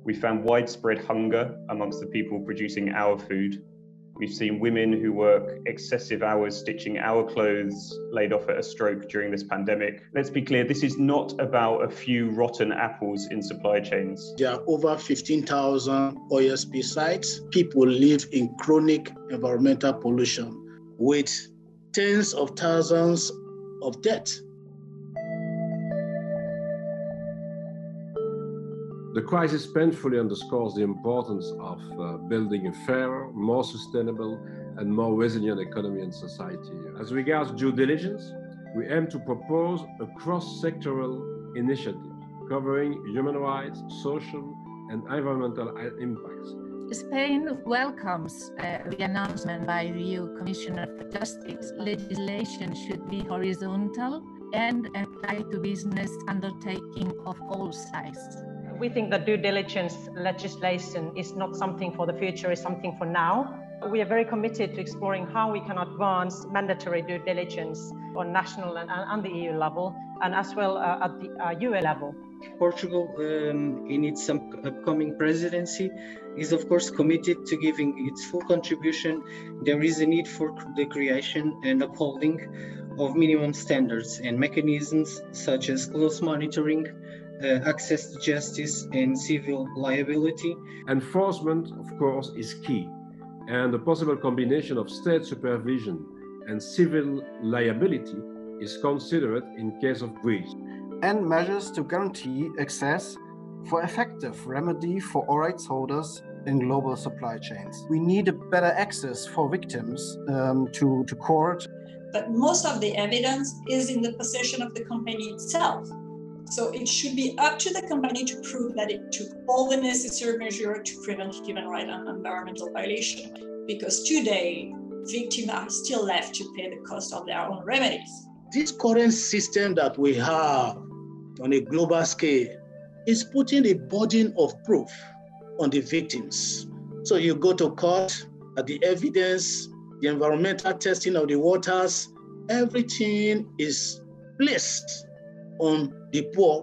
We found widespread hunger amongst the people producing our food. We've seen women who work excessive hours stitching our clothes laid off at a stroke during this pandemic. Let's be clear, this is not about a few rotten apples in supply chains. There are over 15,000 OSP sites. People live in chronic environmental pollution with tens of thousands of deaths. The crisis painfully underscores the importance of building a fairer, more sustainable and more resilient economy and society. As regards due diligence, we aim to propose a cross-sectoral initiative covering human rights, social and environmental impacts. Spain welcomes the announcement by the EU Commissioner for Justice. Legislation should be horizontal and apply to business undertaking of all sizes. We think that due diligence legislation is not something for the future, it's something for now. We are very committed to exploring how we can advance mandatory due diligence on national and the EU level, and as well at the UN level. Portugal, in its upcoming presidency, is of course committed to giving its full contribution. There is a need for the creation and upholding of minimum standards and mechanisms such as close monitoring, access to justice and civil liability. Enforcement, of course, is key, and the possible combination of state supervision and civil liability is considered in case of breach. And measures to guarantee access for effective remedy for all rights holders in global supply chains. We need a better access for victims to court. But most of the evidence is in the possession of the company itself. So it should be up to the company to prove that it took all the necessary measures to prevent human rights and environmental violation. Because today, victims are still left to pay the cost of their own remedies. This current system that we have on a global scale is putting a burden of proof on the victims. So you go to court, at the evidence, the environmental testing of the waters, everything is placed on the poor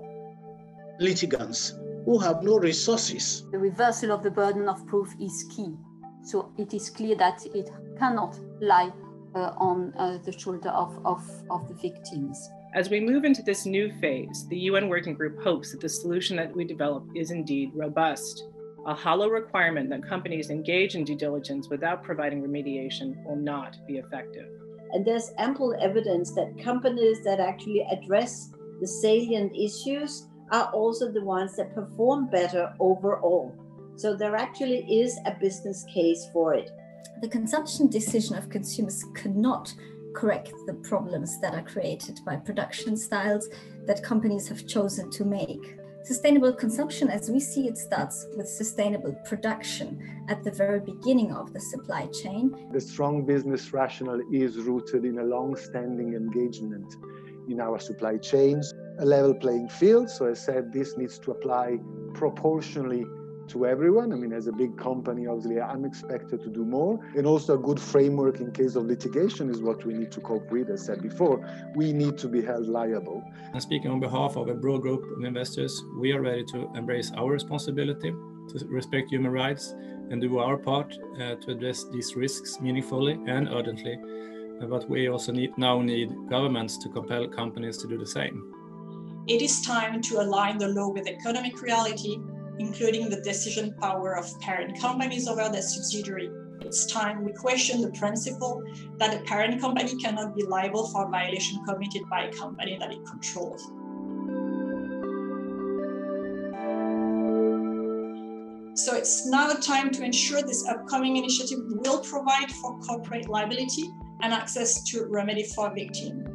litigants who have no resources. The reversal of the burden of proof is key. So it is clear that it cannot lie on the shoulder of the victims. As we move into this new phase, the UN Working Group hopes that the solution that we develop is indeed robust. A hollow requirement that companies engage in due diligence without providing remediation will not be effective. And there's ample evidence that companies that actually address the salient issues are also the ones that perform better overall. So there actually is a business case for it. The consumption decision of consumers cannot correct the problems that are created by production styles that companies have chosen to make. Sustainable consumption, as we see it, starts with sustainable production at the very beginning of the supply chain. The strong business rationale is rooted in a long-standing engagement in our supply chains, a level playing field. So I said this needs to apply proportionally to everyone. I mean, as a big company, obviously, I'm expected to do more. And also a good framework in case of litigation is what we need to cope with. As I said before, we need to be held liable. And speaking on behalf of a broad group of investors, we are ready to embrace our responsibility to respect human rights and do our part to address these risks meaningfully and urgently. But we also now need governments to compel companies to do the same. It is time to align the law with economic reality, including the decision power of parent companies over their subsidiary. It's time we question the principle that a parent company cannot be liable for a violation committed by a company that it controls. So it's now time to ensure this upcoming initiative will provide for corporate liability and access to remedy for victims.